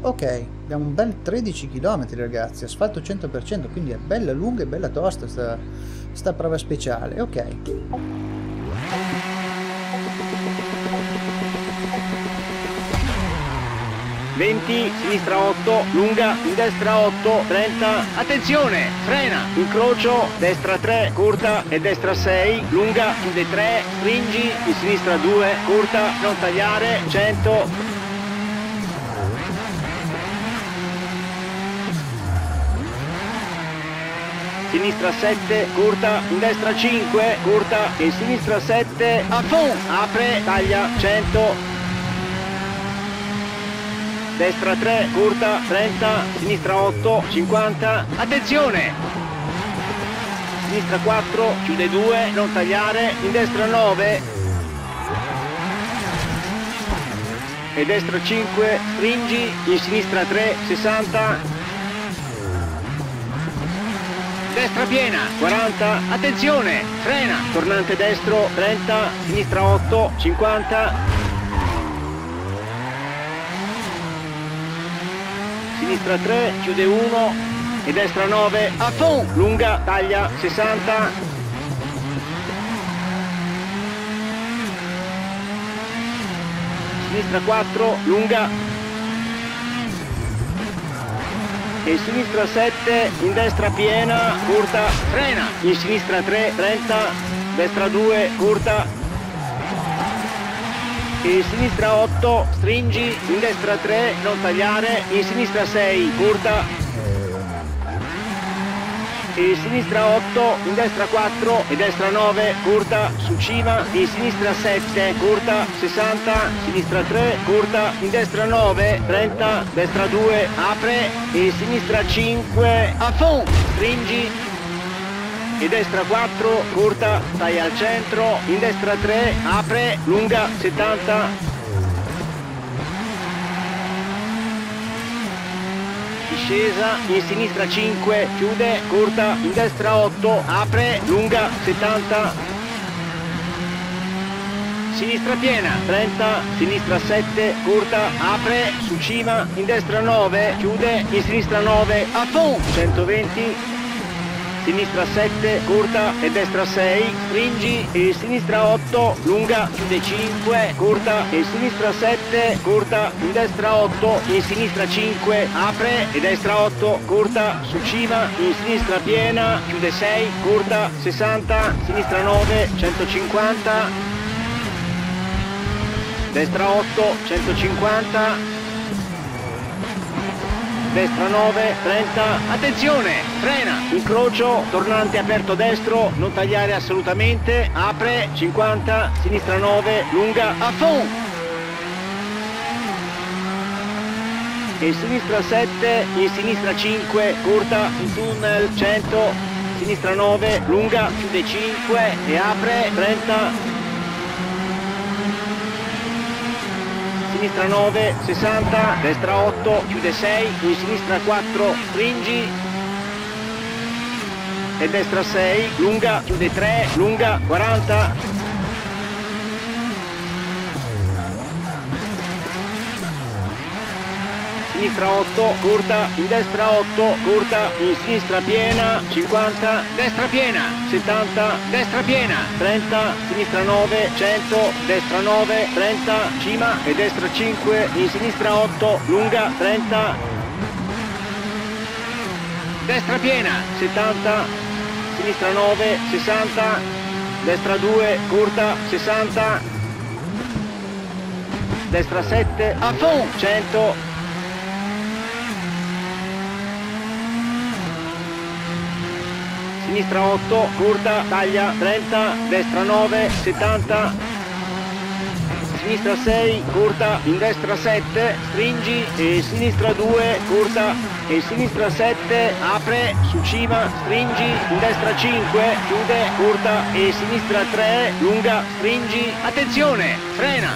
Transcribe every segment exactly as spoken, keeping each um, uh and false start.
Ok, abbiamo un bel tredici chilometri ragazzi, asfalto cento per cento, quindi è bella lunga e bella tosta sta, sta prova speciale. Ok. venti, sinistra otto, lunga, in destra otto, trenta, attenzione, frena, incrocio, destra tre, curta e destra sei, lunga, chiude tre, stringi, in sinistra due, curta, non tagliare, cento, sinistra sette, curta, in destra cinque, curta, in sinistra sette, a fond, apre, taglia, cento, destra tre, curta, trenta, sinistra otto, cinquanta, attenzione! Sinistra quattro, chiude due, non tagliare, in destra nove e destra cinque, stringi, in sinistra tre, sessanta, destra piena, quaranta, attenzione, frena, tornante destro, trenta, sinistra otto, cinquanta, sinistra tre, chiude uno e destra nove, a fond, lunga, taglia, sessanta, sinistra quattro, lunga e sinistra sette, in destra piena, curta, frena, in sinistra tre, trenta, destra due, curta, in sinistra otto, stringi, in destra tre, non tagliare, in sinistra sei, curta, in sinistra otto, in destra quattro e destra nove, curta, su cima, in sinistra sette, curta, sessanta, sinistra tre, curta, in destra nove, trenta, destra due, apre, in sinistra cinque, a fond, stringi, e destra quattro, curta, stai al centro, in destra tre, apre, lunga, settanta, discesa, in sinistra cinque, chiude, curta, in destra otto, apre, lunga, settanta, sinistra piena, trenta, sinistra sette, curta, apre, su cima, in destra nove, chiude, in sinistra nove, a fond, centoventi, sinistra sette, curta e destra sei, stringi e sinistra otto, lunga, chiude cinque, curta e sinistra sette, curta, in destra otto, in sinistra cinque, apre e destra otto, curta, su cima, in sinistra piena, chiude sei, curta, sessanta, sinistra nove, centocinquanta, destra otto, centocinquanta, destra nove, trenta, attenzione, frena, incrocio, tornante aperto destro, non tagliare assolutamente, apre, cinquanta, sinistra nove, lunga, a fond, e sinistra sette, in sinistra cinque, curta, in tunnel, cento, sinistra nove, lunga, chiude cinque e apre, trenta, sinistra nove, sessanta, destra otto, chiude sei, in sinistra quattro, stringi e destra sei, lunga, chiude tre, lunga, quaranta, sinistra otto, curta, in destra otto, curta, in sinistra piena, cinquanta, destra piena, settanta, destra piena, trenta, sinistra nove, cento, destra nove, trenta, cima e destra cinque, in sinistra otto, lunga, trenta, destra piena, settanta, sinistra nove, sessanta, destra due, curta, sessanta, destra sette, a fond, cento, sinistra otto, curta, taglia, trenta, destra nove, settanta, sinistra sei, curta, in destra sette, stringi e sinistra due, curta e sinistra sette, apre, su cima, stringi, in destra cinque, chiude, curta e sinistra tre, lunga, stringi, attenzione, frena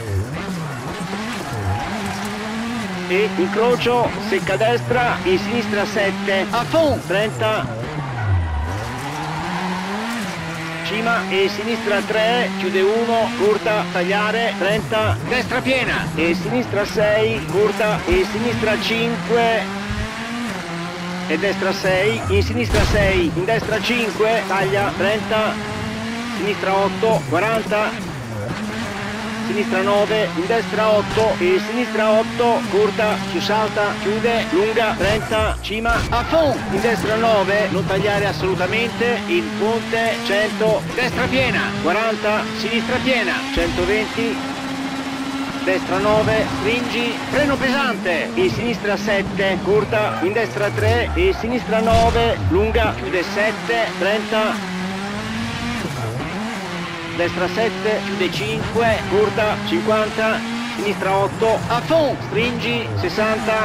e incrocio, secca destra, in sinistra sette, a fond, trenta, cima e sinistra tre, chiude uno, curta, tagliare, trenta, destra piena e sinistra sei, curta e sinistra cinque e destra sei, in sinistra sei, in destra cinque, taglia, trenta, sinistra otto, quaranta, sinistra nove, in destra otto e sinistra otto, curta, più salta, chiude, lunga, trenta, cima, a fond, in destra nove, non tagliare assolutamente, in ponte, cento, destra piena, quaranta, sinistra piena, centoventi, destra nove, stringi, freno pesante, in sinistra sette, curta, in destra tre e sinistra nove, lunga, chiude sette, trenta, destra sette, chiude cinque, curta, cinquanta, sinistra otto, a fond, stringi, sessanta,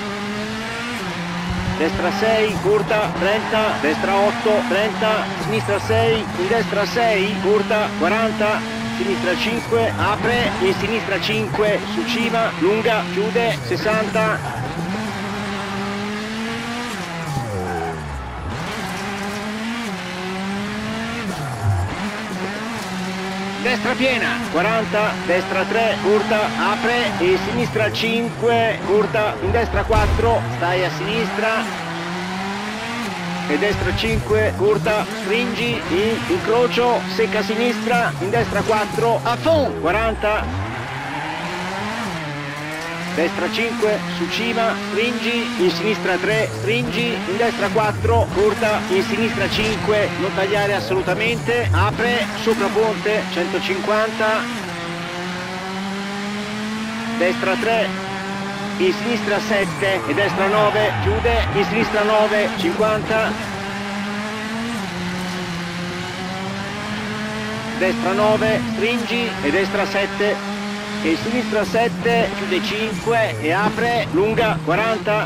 destra sei, curta, trenta, destra otto, trenta, sinistra sei, in destra sei, curta, quaranta, sinistra cinque, apre, in sinistra cinque, su cima, lunga, chiude, sessanta, destra piena, quaranta, destra tre, curta, apre e sinistra cinque, curta, in destra quattro, stai a sinistra e destra cinque, curta, stringi, in, incrocio, secca a sinistra, in destra quattro, a fond, quaranta, destra cinque, su cima, stringi, in sinistra tre, stringi, in destra quattro, curta, in sinistra cinque, non tagliare assolutamente, apre, sopra ponte, centocinquanta, destra tre, in sinistra sette e destra nove, chiude, in sinistra nove, cinquanta, destra nove, stringi e destra sette, e sinistra sette, chiude cinque e apre, lunga, quaranta,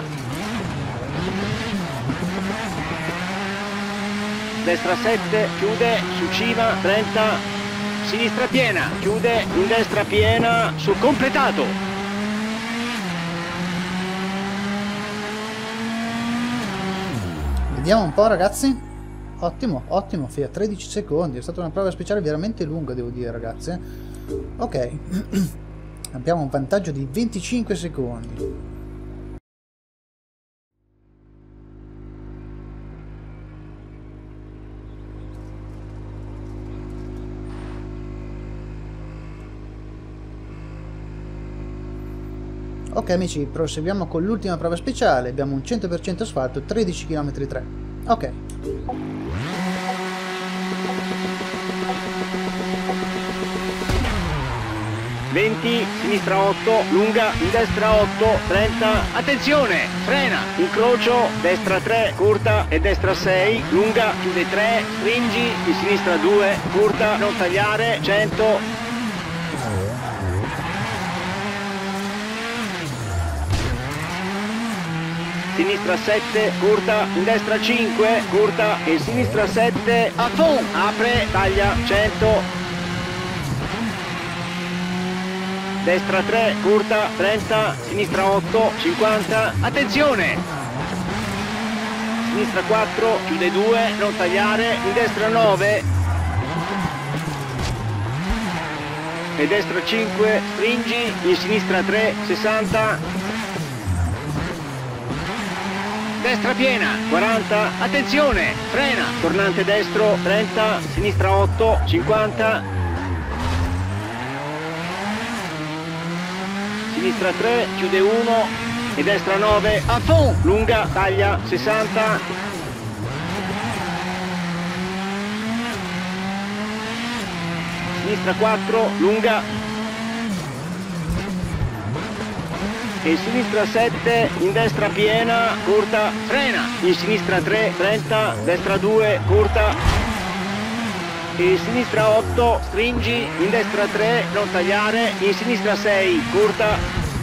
destra sette, chiude, su cima, trenta, sinistra piena, chiude, in destra piena, sul completato. Vediamo un po', ragazzi. Ottimo, ottimo, fino a tredici secondi. È stata una prova speciale veramente lunga, devo dire, ragazzi. Ok. Abbiamo un vantaggio di venticinque secondi. Ok amici, proseguiamo con l'ultima prova speciale. Abbiamo un cento per cento asfalto, tredici chilometri tre. Ok. venti, sinistra otto, lunga, in destra otto, trenta, attenzione, frena, incrocio, destra tre, curta e destra sei, lunga, chiude tre, stringi, in sinistra due, curta, non tagliare, cento, sinistra sette, curta, in destra cinque, curta e sinistra sette, a fond, apre, taglia, cento, destra tre, curta, trenta, sinistra otto, cinquanta, attenzione! Sinistra quattro, chiude due, non tagliare, in destra nove, e destra cinque, stringi, in sinistra tre, sessanta, destra piena, quaranta, attenzione, frena, tornante destro, trenta, sinistra otto, cinquanta, sinistra tre, chiude uno e destra nove, a fond, lunga, taglia, sessanta, sinistra quattro, lunga e sinistra sette, in destra piena, curta, frena, in sinistra tre, trenta, destra due, curta e sinistra otto, stringi, in destra tre, non tagliare, in sinistra sei, curta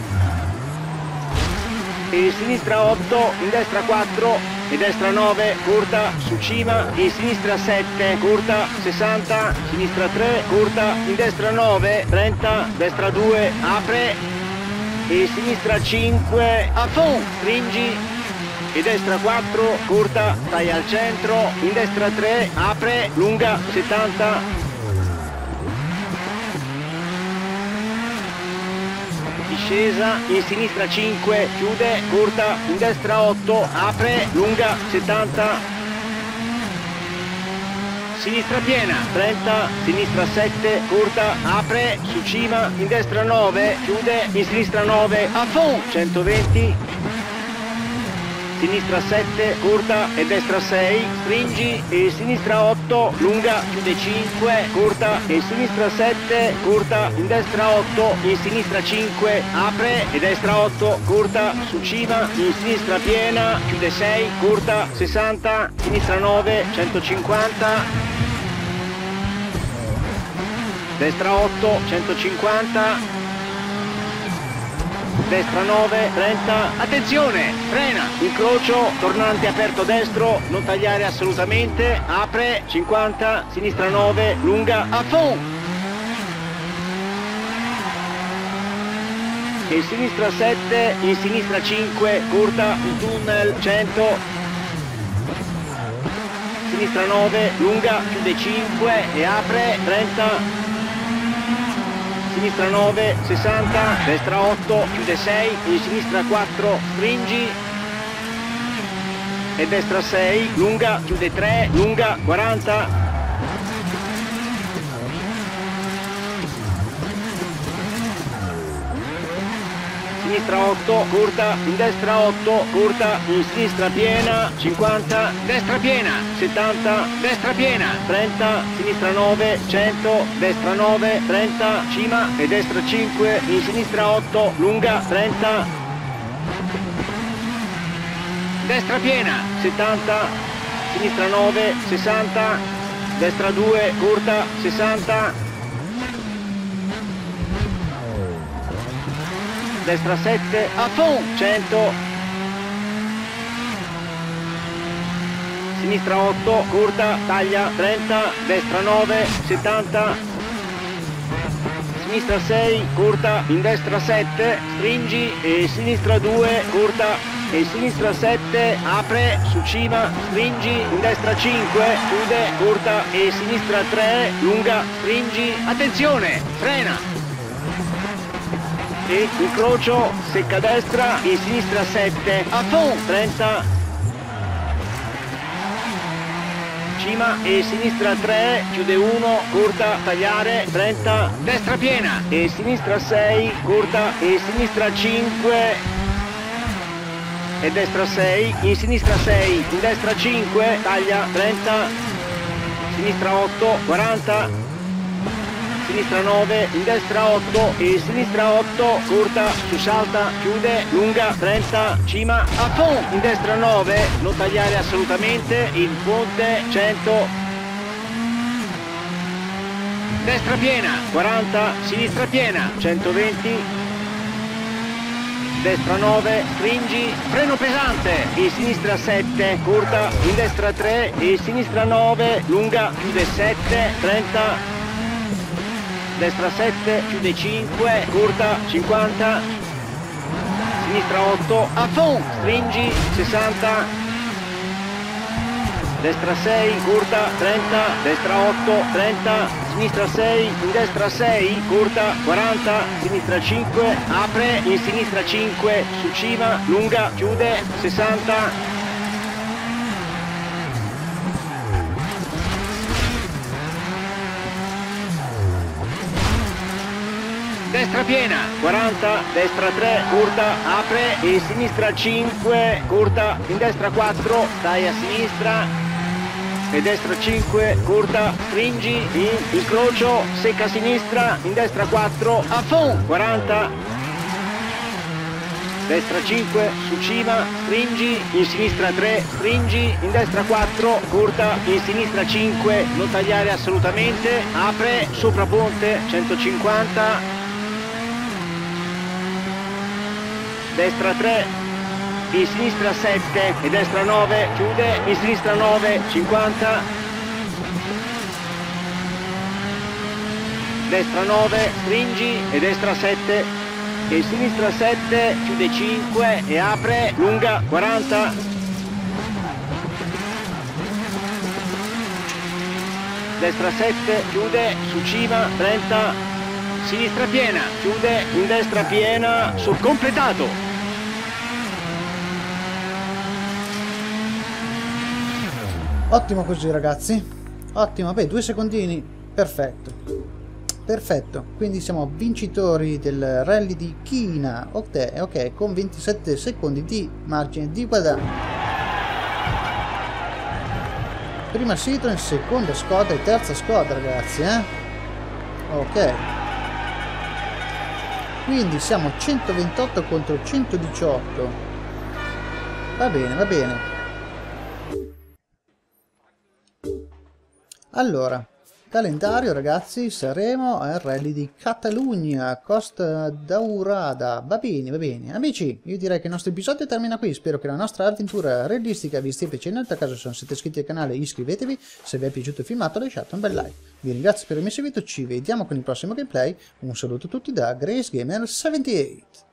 e sinistra otto, in destra quattro e destra nove, curta, su cima, in sinistra sette, curta, sessanta, sinistra tre, curta, in destra nove, trenta, destra due, apre e sinistra cinque, a fond, stringi, e destra quattro, corta, taglia al centro, in destra tre, apre, lunga, settanta, discesa, in sinistra cinque, chiude, corta, in destra otto, apre, lunga, settanta, sinistra piena, trenta, sinistra sette, corta, apre, su cima, in destra nove, chiude, in sinistra nove, a fond, centoventi, sinistra sette, corta e destra sei, stringi, e sinistra otto, lunga, chiude cinque, corta, e sinistra sette, corta, in destra otto, in sinistra cinque, apre, e destra otto, corta, su cima, in sinistra piena, chiude sei, corta, sessanta, sinistra nove, centocinquanta, destra otto, centocinquanta, destra nove, trenta, attenzione, frena, incrocio, tornante aperto destro, non tagliare assolutamente, apre, cinquanta, sinistra nove, lunga, a fond, e sinistra sette, in sinistra cinque, corta, un tunnel, cento, sinistra nove, lunga, chiude cinque e apre, trenta, sinistra nove, sessanta, destra otto, chiude sei, in sinistra quattro, stringi, e destra sei, lunga, chiude tre, lunga, quaranta, sinistra otto, corta, in destra otto, corta, in sinistra piena, cinquanta, destra piena, settanta, destra piena, trenta, sinistra nove, cento, destra nove, trenta, cima e destra cinque, in sinistra otto, lunga, trenta, destra piena, settanta, sinistra nove, sessanta, destra due, corta, sessanta, destra sette, a fond, cento, sinistra otto, corta, taglia, trenta, destra nove, settanta, sinistra sei, corta, in destra sette, stringi, e sinistra due, corta, e sinistra sette, apre, su cima, stringi, in destra cinque, chiude, corta, e sinistra tre, lunga, stringi, attenzione, frena, e incrocio, secca destra, in sinistra sette, a fond, trenta, cima e sinistra tre, chiude uno, corta, tagliare, trenta, destra piena, e sinistra sei, corta, e sinistra cinque, e destra sei, in sinistra sei, in destra cinque, taglia, trenta, sinistra otto, quaranta, sinistra nove, in destra otto e sinistra otto, corta, su salta, chiude, lunga, trenta, cima, a fond, in destra nove, non tagliare assolutamente, il ponte, cento, destra piena, quaranta, sinistra piena, centoventi, destra nove, stringi, freno pesante, e sinistra sette, corta, in destra tre e sinistra nove, lunga, chiude sette, trenta, destra sette, chiude cinque, corta, cinquanta, sinistra otto, a fond, stringi, sessanta, destra sei, corta, trenta, destra otto, trenta, sinistra sei, in destra sei, corta, quaranta, sinistra cinque, apre, in sinistra cinque, su cima, lunga, chiude, sessanta, destra piena, quaranta, destra tre, corta, apre, e sinistra cinque, corta, in destra quattro, stai a sinistra, e destra cinque, corta, stringi, in, incrocio, secca a sinistra, in destra quattro, a fond, quaranta, destra cinque, su cima, stringi, in sinistra tre, stringi, in destra quattro, corta, in sinistra cinque, non tagliare assolutamente, apre, sopra ponte, centocinquanta, destra tre, in sinistra sette e destra nove, chiude, in sinistra nove, cinquanta, destra nove, stringi e destra sette, e sinistra sette, chiude cinque e apre, lunga, quaranta, destra sette, chiude, su cima, trenta, sinistra piena, chiude, in destra piena, sul completato. Ottimo così ragazzi, ottimo, beh, due secondini, perfetto. Perfetto, quindi siamo vincitori del rally di China, ok, ok, con ventisette secondi di margine di guadagno. Prima Citroen, seconda Skoda e terza Skoda ragazzi, eh? Ok. Quindi siamo centoventotto contro centodiciotto. Va bene, va bene. Allora, calendario ragazzi, saremo al rally di Catalogna, Costa Daurada. Va bene, va bene. Amici, io direi che il nostro episodio termina qui. Spero che la nostra avventura realistica vi stia piacendo. Nel caso, se non siete iscritti al canale, iscrivetevi. Se vi è piaciuto il filmato, lasciate un bel like. Vi ringrazio per avermi seguito, ci vediamo con il prossimo gameplay. Un saluto a tutti da Grace Gamer settantotto.